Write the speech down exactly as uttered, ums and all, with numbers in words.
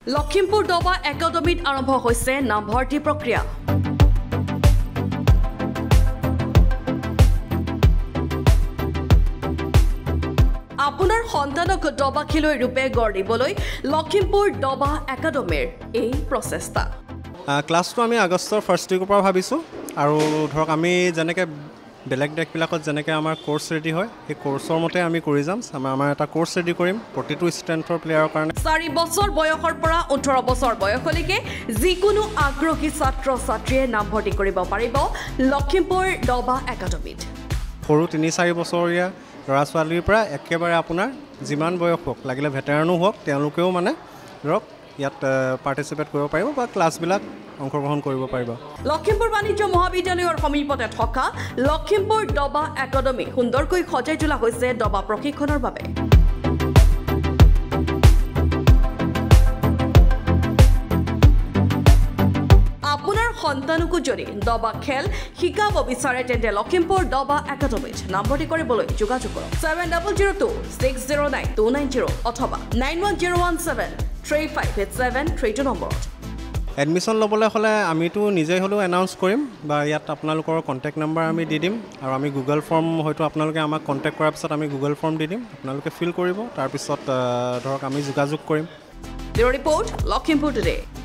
Lakhimpur Doba Academy আৰম্ভ হৈছে নামভৰ্তি প্ৰক্ৰিয়া আপোনাৰ সন্তানক দবা খেলুৱৈ ৰূপে গঢ় দিবলৈ লখিমপুৰ দবা একাডেমীৰ এই প্ৰচেষ্টা ক্লাছটো আমি আগষ্টৰ ফাৰ্ষ্ট উইকৰ পৰা ভাবিছোঁ আৰু ধৰক আমি যেনেকৈ বেলেগ দেশবিলাকত যেনেকৈ আমাৰ কোৰ্ছ ৰেডি হয় সেই কোৰ্ছৰ মতে আমি কৰি যাম আমি আমাৰ এটা কোৰ্ছ ৰেডি কৰিম প্ৰতিটো ষ্ট্ৰেন্থৰ প্লেয়াৰৰ কাৰণে চাৰি বছৰ বয়সৰ পৰা ওঠৰ বছৰ বয়সলৈকে যিকোনো আগ্ৰহী ছাত্ৰ ছাত্ৰীয়ে নামভৰ্তি কৰিব পাৰিব লখিমপুৰ দবা একাডেমীত সৰু তিনি চাৰি বছৰীয়া ল'ৰা ছোৱালীৰ পৰা একেবাৰে আপোনাৰ যিমান বয়স হওক লাগিলে ভেটেৰানো হওক তেওঁলোকেও মানে ধৰক ইয়াত পাৰ্টিচিপেট কৰিব পাৰিব বা ক্লাছবিলাক অংশগ্ৰহণ কৰিব পাৰিব লখিমপুৰ বাণিজ্য মহাবিদ্যালয়ৰ সমীপতে থকা লখিমপুৰ দবা একাডেমী সুন্দৰকৈ সজাই তোলা হৈছে দবা প্ৰশিক্ষণৰ বাবে আপোনাৰ সন্তানকো যদি দবা খেল শিকাব বিচাৰে তেন্তে লখিমপুৰ দবা একাডেমীত নামভৰ্তি কৰিবলৈ যোগাযোগ কৰক seven zero zero two six zero nine two nine zero অথবা nine one zero one seven three five eight seven three two নম্বৰত এডমিশ্যন ল'বলৈ হ'লে আমিতো নিজেই হ'লেও এনাউন্স কৰিম বা ইয়াত আপোনালোকৰ কণ্টেক্ট নম্বৰ আমি দি দিম আৰু আমি গুগল ফৰ্ম হয়তো আপোনালোকে আমাক কণ্টেক্ট কৰাৰ পিছত আমি গুগল ফৰ্ম দি দিম আপোনালোকে ফিল কৰিব তাৰপিছত ধৰক আমি যোগাযোগ কৰিম ব্যুৰ ৰিপৰ্ট লখিমপুৰ টুডে